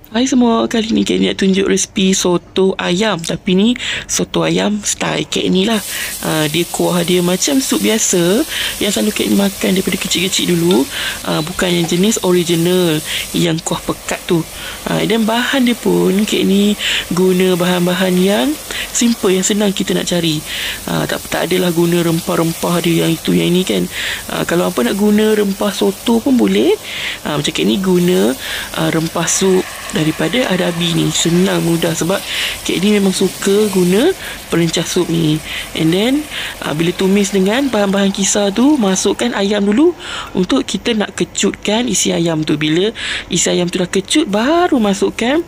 Hai semua, kali ni Kak Ni nak tunjuk resipi soto ayam. Tapi ni soto ayam style Kak Ni lah. Dia kuah dia macam sup biasa yang selalu Kak Ni makan daripada kecil-kecil dulu. Bukan yang jenis original yang kuah pekat tu. Dan bahan dia pun Kak Ni guna bahan-bahan yang simple, yang senang kita nak cari. Tak adalah guna rempah-rempah dia yang itu yang ini kan. Kalau apa nak guna rempah soto pun boleh. Macam Kak Ni guna rempah sup daripada Adabi ni. Senang, mudah sebab Kak ni memang suka guna perencah sup ni. And then bila tumis dengan bahan-bahan kisar tu, masukkan ayam dulu untuk kita nak kecutkan isi ayam tu. Bila isi ayam tu dah kecut, baru masukkan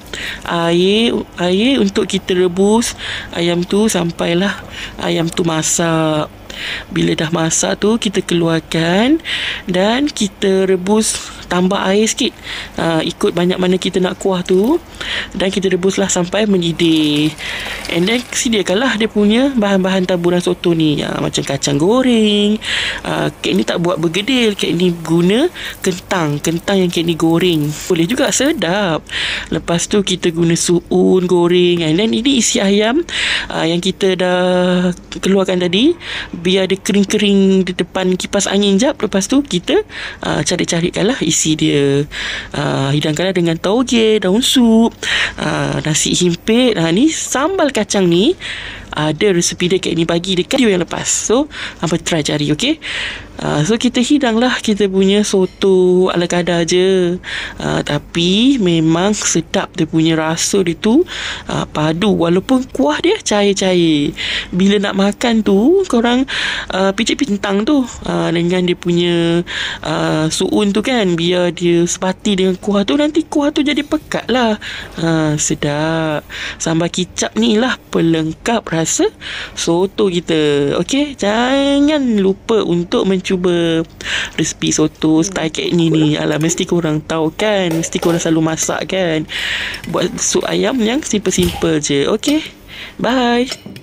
air untuk kita rebus ayam tu sampailah ayam tu masak. Bila dah masak tu, kita keluarkan dan kita rebus, tambah air sikit ikut banyak mana kita nak kuah tu, dan kita rebuslah sampai mendidih. And then sediakanlah dia punya bahan-bahan taburan soto ni, macam kacang goreng. Kak ni tak buat bergedil, Kak ni guna kentang yang Kak ni goreng. Boleh juga, sedap. Lepas tu kita guna suun goreng. And then ini isi ayam yang kita dah keluarkan tadi, biar dia kering-kering di depan kipas angin jap. Lepas tu kita cari-carikanlah isi dia. Hidangkanlah dengan tauge, daun sup, nasi himpit. Ni sambal kacang ni ada resepi dia Kak ni bagi dekat video yang lepas. So hampa try cari, okey. So kita hidanglah kita punya soto ala kadar je. Tapi memang sedap dia punya rasa dia tu, padu. Walaupun kuah dia cair-cair, bila nak makan tu korang picit-picit kentang tu dengan dia punya suun tu kan, biar dia sepati dengan kuah tu, nanti kuah tu jadi pekat lah. Sedap. Sambal kicap ni lah pelengkap rasa soto kita. Okey, jangan lupa untuk mencuba resipi soto style Kak ni. Alah, mesti korang tahu kan, mesti korang selalu masak kan, buat sup ayam yang simple-simple je. Okey, bye.